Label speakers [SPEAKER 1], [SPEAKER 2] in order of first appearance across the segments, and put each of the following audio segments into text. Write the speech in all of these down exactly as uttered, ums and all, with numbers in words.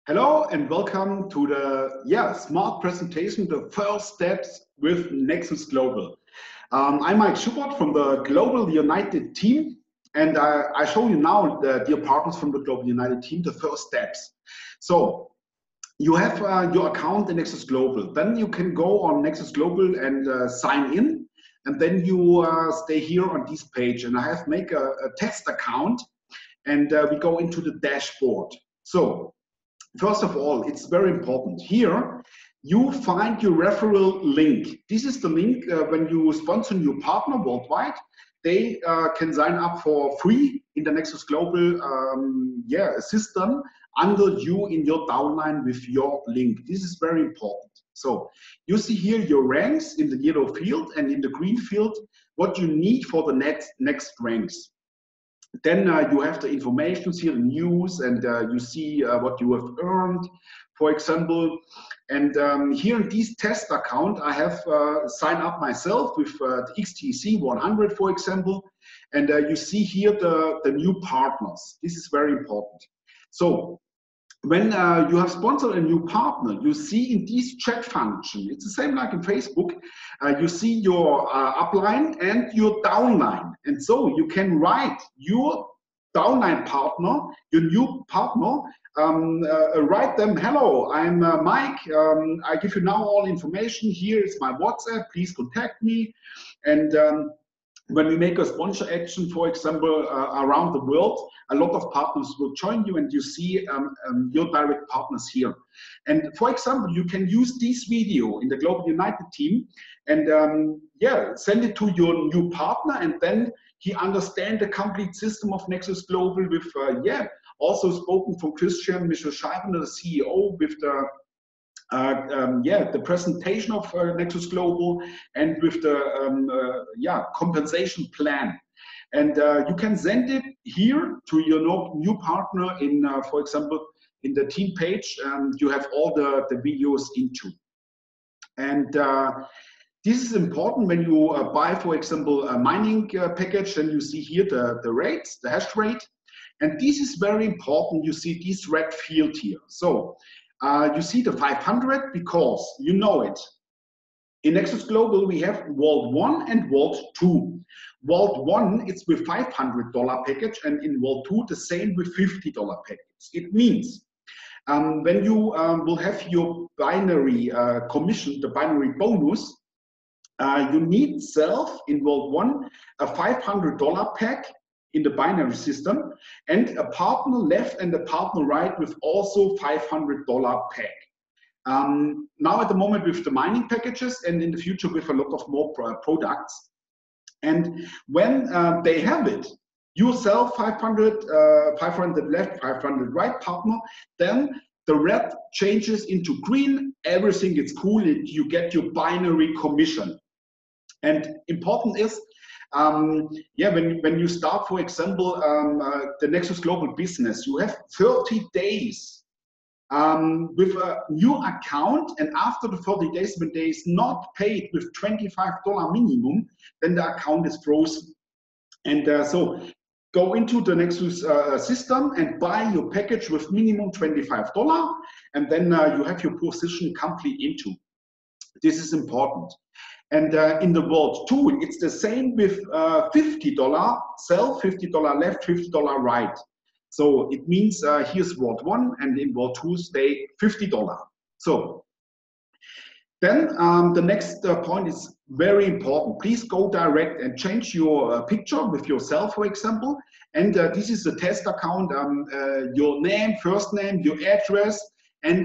[SPEAKER 1] Hello and welcome to the yeah smart presentation, the first steps with Nexus Global. Um, I'm Mike Schubert from the Global United team, and I, I show you now, the dear partners from the Global United team, the first steps. So you have uh, your account in Nexus Global. Then you can go on Nexus Global and uh, sign in, and then you uh, stay here on this page. And I have make a, a test account, and uh, we go into the dashboard. So first of all, it's very important. Here, you find your referral link. This is the link uh, when you sponsor your partner worldwide. They uh, can sign up for free in the Nexus Global um, yeah, system under you in your downline with your link. This is very important. So you see here your ranks in the yellow field and in the green field, what you need for the next, next ranks. Then uh, you have the information here, the news, and uh, you see uh, what you have earned, for example. And um, here in this test account, I have uh, signed up myself with uh, the X T C one hundred, for example. And uh, you see here the, the new partners. This is very important. So when uh, you have sponsored a new partner, you see in this chat function, it's the same like in Facebook, uh, you see your uh, upline and your downline. And so you can write your downline partner, your new partner, um, uh, write them, hello, I'm uh, Mike, um, I give you now all information, here is my WhatsApp, please contact me. And um, when we make a sponsor action, for example, uh, around the world, a lot of partners will join you, and you see um, um, your direct partners here. And for example, you can use this video in the Global United team and um, yeah, send it to your new partner, and then he understands the complete system of Nexus Global with, uh, yeah, also spoken from Christian, Michel Scheibner, the C E O, with the Uh, um, yeah, the presentation of uh, Nexus Global and with the um, uh, yeah compensation plan. And uh, you can send it here to your new partner in, uh, for example, in the team page, and you have all the, the videos into. And uh, this is important when you uh, buy, for example, a mining uh, package, and you see here the, the rates, the hash rate. And this is very important. You see this red field here. So Uh, you see the five hundred because you know it. In Nexus Global, we have Vault one and Vault two. Vault one, it's with five hundred dollar package, and in Vault two, the same with fifty dollar package. It means um, when you um, will have your binary uh, commission, the binary bonus, uh, you need self in Vault one a five hundred dollar pack in the binary system, and a partner left and a partner right with also five hundred dollar pack. Um, now at the moment with the mining packages, and in the future with a lot of more products. And when uh, they have it, you sell five hundred, uh, five hundred left, five hundred right partner, then the red changes into green, everything is cool, you get your binary commission. And important is, Um, yeah, when, when you start, for example, um, uh, the Nexus Global business, you have thirty days um, with a new account, and after the thirty days, when they is not paid with twenty-five dollar minimum, then the account is frozen. And uh, so go into the Nexus uh, system and buy your package with minimum twenty-five dollars, and then uh, you have your position complete into. This is important. And uh, in the Vault two, it's the same with uh, fifty dollar sell, fifty dollar left, fifty dollar right. So it means uh, here's Vault one, and in Vault two stay fifty dollar. So then um, the next uh, point is very important. Please go direct and change your uh, picture with yourself, for example. And uh, this is the test account, um, uh, your name, first name, your address, and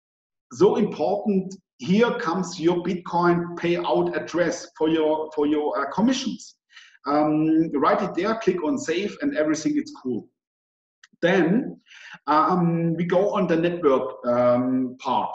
[SPEAKER 1] so important. Here comes your Bitcoin payout address for your for your uh, commissions. Um, write it there, click on save, and everything is cool. Then um, we go on the network um, part.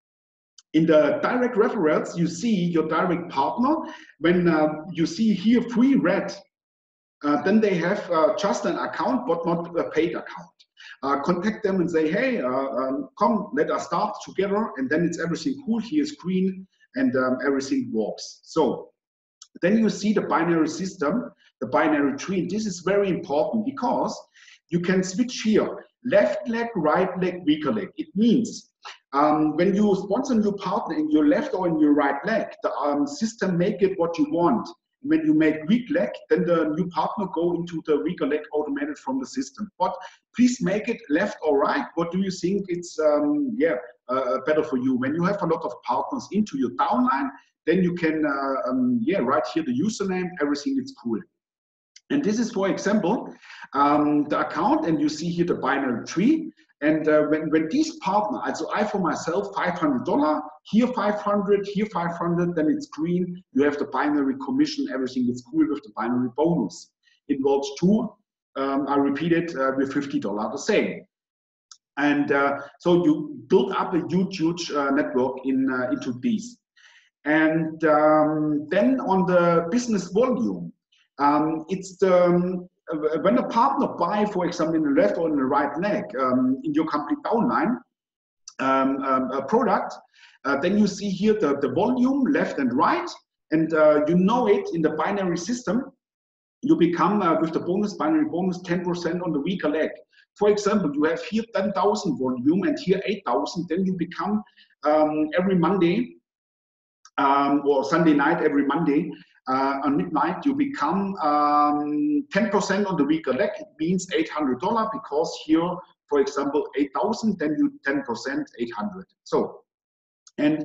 [SPEAKER 1] In the direct referrals, you see your direct partner. When uh, you see here free red, uh, then they have uh, just an account, but not a paid account. Uh, contact them and say, hey, uh, um, come, let us start together, and then it's everything cool. Here's green, and um, everything works. So then you see the binary system, the binary tree. This is very important because you can switch here. left leg, right leg, weaker leg. It means um, when you sponsor a new partner in your left or in your right leg, the um, system make it what you want. When you make weak leg, then the new partner go into the weaker leg automated from the system. But please make it left or right. What do you think it's um, yeah uh, better for you? When you have a lot of partners into your downline, then you can uh, um, yeah write here the username. Everything is cool. And this is, for example, um, the account, and you see here the binary tree. And uh, when, when these partners, so I for myself, five hundred dollars, here five hundred, here five hundred, then it's green. You have the binary commission, everything is cool with the binary bonus. Involves two, um, I repeat it, uh, with fifty dollars the same. And uh, so you build up a huge, huge uh, network in uh, into these. And um, then on the business volume, um, it's the, um, when a partner buy, for example, in the left or in the right leg, um, in your complete downline um, um, a product, uh, then you see here the, the volume left and right, and uh, you know it in the binary system. You become uh, with the bonus, binary bonus, ten percent on the weaker leg. For example, you have here ten thousand volume and here eight thousand, then you become um, every Monday um, or Sunday night, every Monday, Uh, on midnight, you become um, ten percent on the weaker leg. It means eight hundred dollars because here, for example, eight thousand, then you ten percent, eight hundred. So, and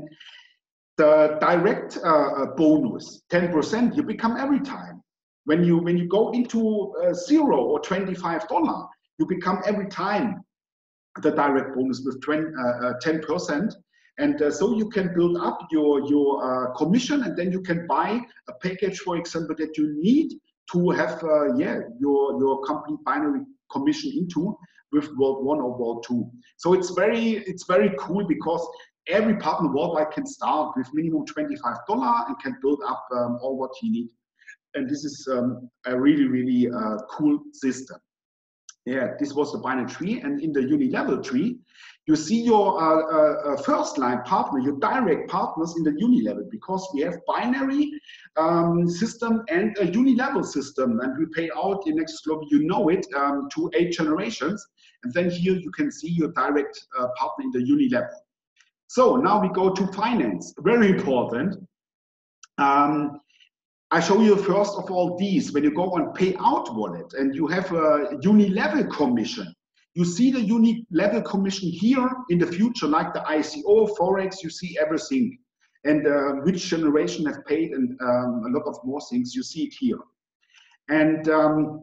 [SPEAKER 1] the direct uh, bonus, ten percent, you become every time. When you, when you go into uh, zero or twenty-five dollars, you become every time the direct bonus with ten percent. And uh, so you can build up your, your uh, commission, and then you can buy a package, for example, that you need to have uh, yeah, your, your company binary commission into with World One or World Two. So it's very, it's very cool because every partner worldwide can start with minimum twenty-five dollars and can build up um, all what he needs. And this is um, a really, really uh, cool system. Yeah, this was the binary tree. And in the uni-level tree, you see your uh, uh, first line partner, your direct partners in the uni-level, because we have binary um, system and a uni-level system, and we pay out in Nexus Global, you know it, um, to eight generations. And then here you can see your direct uh, partner in the uni-level. So now we go to finance, very important. Um, I show you first of all these. When you go on payout wallet and you have a uni-level commission, you see the uni-level commission here in the future, like the I C O, Forex, you see everything. And uh, which generation have paid and um, a lot of more things, you see it here. And um,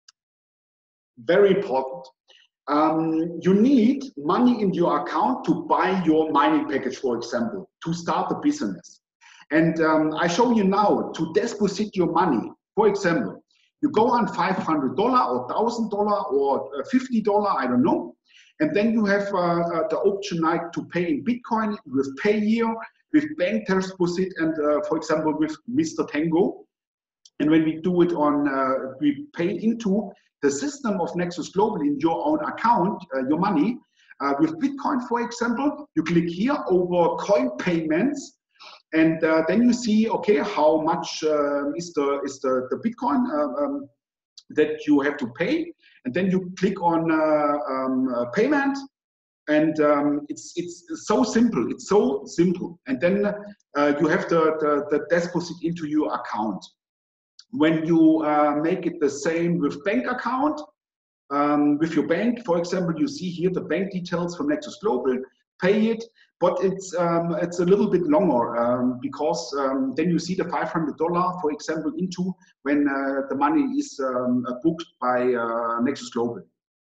[SPEAKER 1] very important, um, you need money in your account to buy your mining package, for example, to start a business. And um, I show you now to deposit your money. For example, you go on five hundred dollars or one thousand dollars or fifty dollars, I don't know. And then you have uh, the option like to pay in Bitcoin with Payeer, with bank deposit, and uh, for example, with Mister Tango. And when we do it on, uh, we pay into the system of Nexus Global in your own account, uh, your money. Uh, with Bitcoin, for example, you click here over coin payments. And uh, then you see, okay, how much uh, is the is the, the Bitcoin uh, um, that you have to pay, and then you click on uh, um, uh, payment, and um, it's it's so simple. It's so simple, and then uh, you have the, the the deposit into your account. When you uh, make it the same with bank account, um, with your bank, for example, you see here the bank details from Nexus Global. Pay it. But it's um, it's a little bit longer um, because um, then you see the five hundred dollars, for example, into when uh, the money is um, booked by uh, Nexus Global.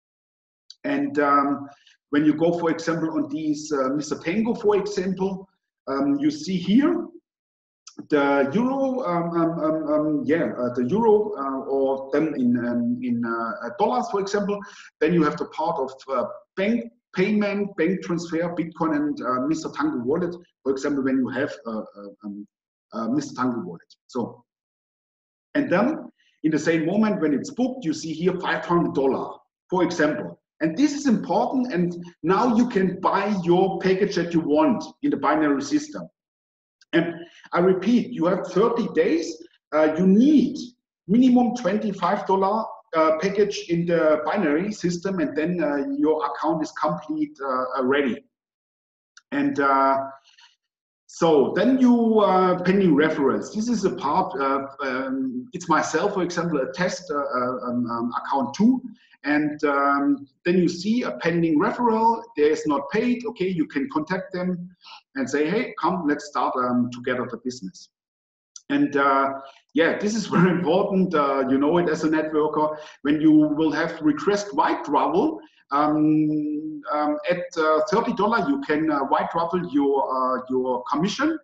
[SPEAKER 1] And um, when you go, for example, on these uh, Mister Tango, for example, um, you see here the euro, um, um, um, um, yeah, uh, the euro, uh, or then in um, in uh, dollars, for example. Then you have the part of uh, bank payment, bank transfer, Bitcoin, and uh, Mister Tango wallet, for example, when you have uh, uh, um, uh, Mister Tango wallet. So, and then in the same moment when it's booked, you see here five hundred dollars, for example. And this is important, and now you can buy your package that you want in the binary system. And I repeat, you have thirty days, uh, you need minimum twenty-five dollars uh, package in the binary system, and then uh, your account is complete uh, ready. And uh, so then you uh, pending reference. This is a part. Uh, um, it's myself, for example, a test uh, um, um, account two, and um, then you see a pending referral. There is not paid. Okay, you can contact them and say, hey, come, let's start um, together the business. And uh, yeah, this is very important. Uh, you know it as a networker. When you will have request white travel, um, um, at uh, thirty dollars, you can uh, white travel your, uh, your commission.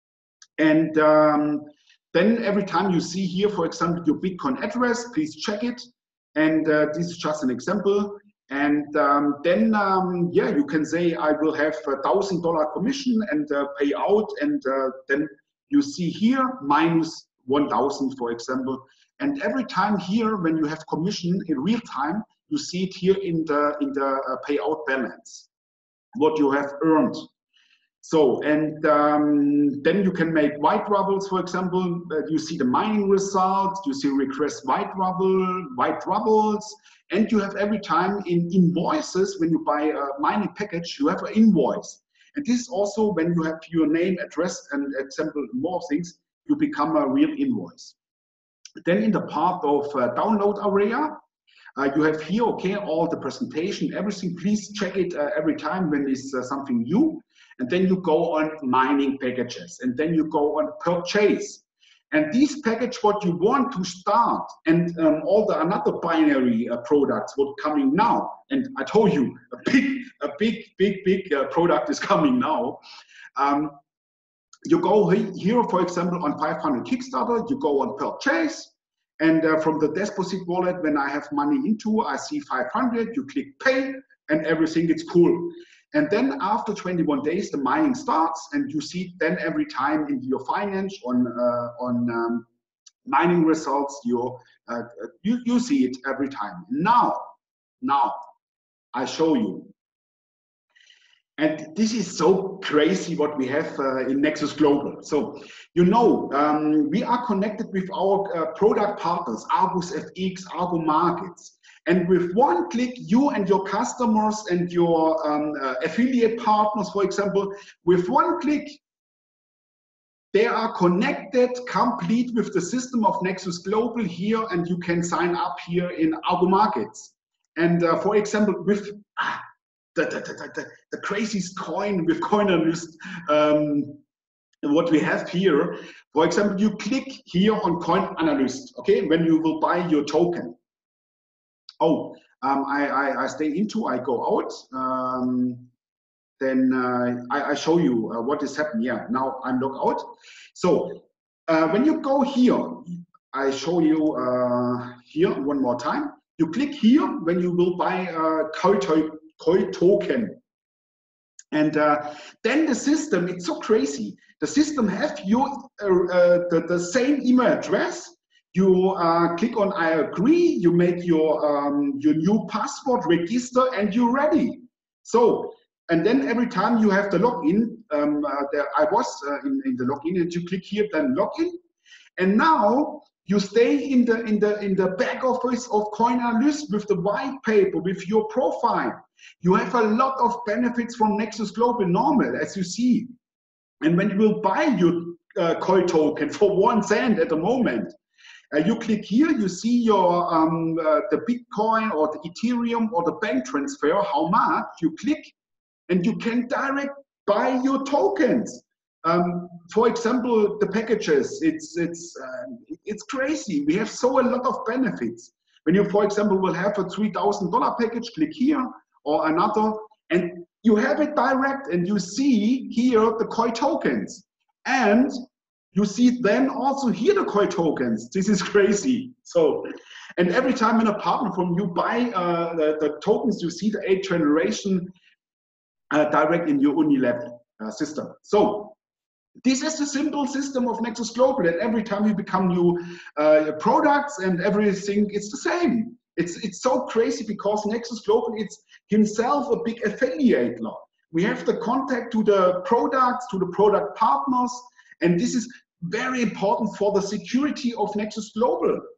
[SPEAKER 1] And um, then every time you see here, for example, your Bitcoin address, please check it. And uh, this is just an example. And um, then, um, yeah, you can say, I will have a one thousand dollar commission and uh, pay out, and uh, then you see here minus one thousand, for example. And every time here, when you have commission in real time, you see it here in the in the uh, payout balance, what you have earned. So, and um, then you can make white rubbles, for example. Uh, you see the mining results, you see request white rubble, white rubbles, and you have every time in invoices, when you buy a mining package, you have an invoice. And this is also when you have your name, address, and example more things, you become a real invoice. Then in the part of uh, download area, uh, you have here, okay, all the presentation, everything. Please check it uh, every time when it's uh, something new. And then you go on mining packages, and then you go on purchase. And these package, what you want to start, and um, all the another binary uh, products, what coming now. And I told you, a big, a big, big, big uh, product is coming now. Um, you go here, for example, on five hundred Kickstarter, you go on purchase. And uh, from the deposit wallet, when I have money into, I see five hundred, you click pay, and everything is cool. And then after twenty-one days, the mining starts, and you see then every time in your finance on uh, on um, mining results, your uh, you you see it every time. Now, now I show you, and this is so crazy what we have uh, in Nexus Global. So you know um, we are connected with our uh, product partners, Argus F X, Argo Markets. And with one click, you and your customers and your um, uh, affiliate partners, for example, with one click, they are connected, complete with the system of Nexus Global here, and you can sign up here in Argo Markets. And uh, for example, with ah, the, the, the, the, the craziest coin with Coinanalyst, um, what we have here, for example, you click here on Coinanalyst, okay, when you will buy your token. Oh, um, I, I, I stay into, I go out, um, then uh, I, I show you uh, what is happening. Yeah, now I'm logged out. So uh, when you go here, I show you uh, here one more time. You click here when you will buy a Koi, Koi token. And uh, then the system, it's so crazy. The system have your, uh, uh, the, the same email address. You uh, click on I agree, you make your, um, your new password, register, and you're ready. So, and then every time you have the login, um, uh, there, I was uh, in, in the login, and you click here, then login. And now you stay in the, in the, in the back office of Coinanalyst with the white paper, with your profile. You have a lot of benefits from Nexus Global normal, as you see. And when you will buy your uh, Koi token for one cent at the moment, Uh, you click here, you see your um, uh, the Bitcoin or the Ethereum or the bank transfer, how much, you click, and you can direct buy your tokens. Um, for example, the packages, it's, it's, uh, it's crazy. We have so a lot of benefits. When you, for example, will have a three thousand dollar package, click here or another, and you have it direct, and you see here the Koi tokens. And you see then also here the Koi tokens. This is crazy. So, and every time in a partner from you buy uh, the, the tokens, you see the eighth generation uh, direct in your Unilevel uh, system. So this is the simple system of Nexus Global. And every time you become new uh, products and everything, it's the same. It's, it's so crazy because Nexus Global, it's himself a big affiliate law. We have the contact to the products, to the product partners, and this is very important for the security of Nexus Global.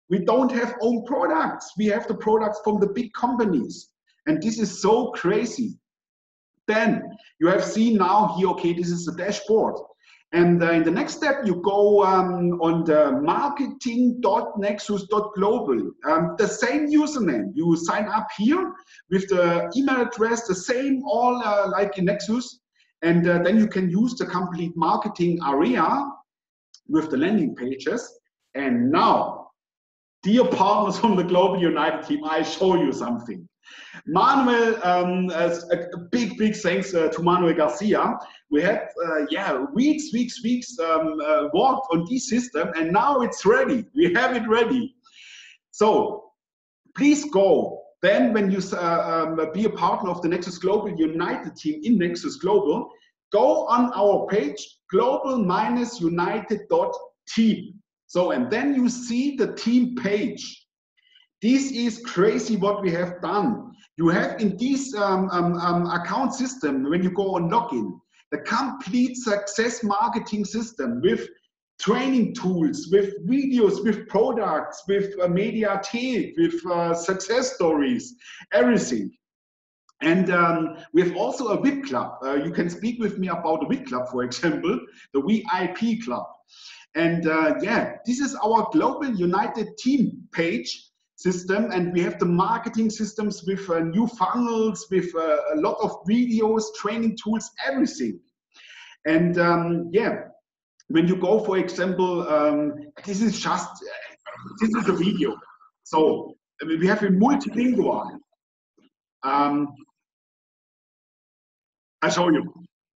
[SPEAKER 1] We don't have own products. We have the products from the big companies. And this is so crazy. Then you have seen now here, okay, this is the dashboard. And uh, in the next step, you go um, on the marketing dot nexus dot global. Um, the same username. You sign up here with the email address, the same all uh, like in Nexus. And uh, then you can use the complete marketing area with the landing pages. And now, dear partners from the Global United team, I show you something. Manuel, um, a, a big, big thanks uh, to Manuel Garcia. We had, uh, yeah, weeks, weeks, weeks um, uh, worked on this system, and now it's ready. We have it ready. So please go. Then when you uh, um, be a partner of the Nexus Global United team in Nexus Global, go on our page, global dash united dot team. So, and then you see the team page. This is crazy what we have done. You have in this um, um, um, account system, when you go on login, the complete success marketing system with training tools, with videos, with products, with uh, Mediathek, with uh, success stories, everything. And um, we have also a V I P club. Uh, you can speak with me about the V I P club, for example, the V I P club. And uh, yeah, this is our Global United team page system, and we have the marketing systems with uh, new funnels, with uh, a lot of videos, training tools, everything. And um, yeah, when you go, for example, um, this is just, this is a video. So I mean, we have a multilingual. Um, I show you.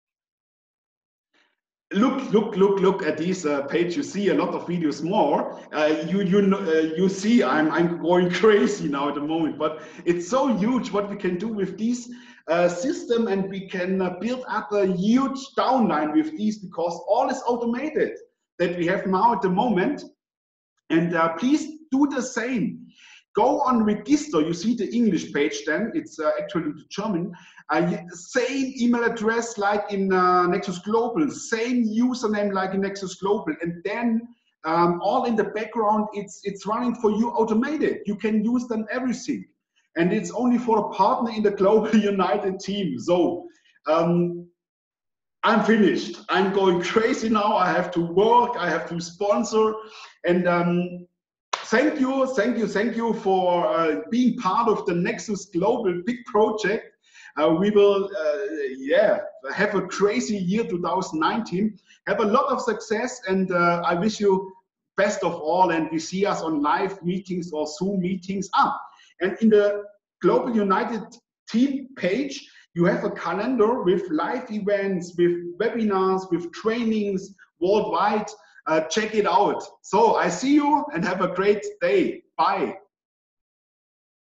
[SPEAKER 1] Look, look, look, look at this uh, page. You see a lot of videos more. Uh, you, you, uh, you see, I'm, I'm going crazy now at the moment. But it's so huge what we can do with this uh, system, and we can uh, build up a huge downline with these, because all is automated that we have now at the moment. And uh, please do the same. Go on register. You see the English page. Then it's uh, actually the German. Uh, same email address like in uh, Nexus Global, same username like in Nexus Global, and then um, all in the background, it's it's running for you automated. You can use them everything, and it's only for a partner in the Global United team. So um, I'm finished. I'm going crazy now. I have to work. I have to sponsor, and um, thank you, thank you, thank you for uh, being part of the Nexus Global big project. Uh, we will, uh, yeah, have a crazy year two thousand nineteen. Have a lot of success, and uh, I wish you best of all. And we see us on live meetings or Zoom meetings. Ah, and in the Global United team page, you have a calendar with live events, with webinars, with trainings worldwide. Uh, check it out. So I see you and have a great day. Bye.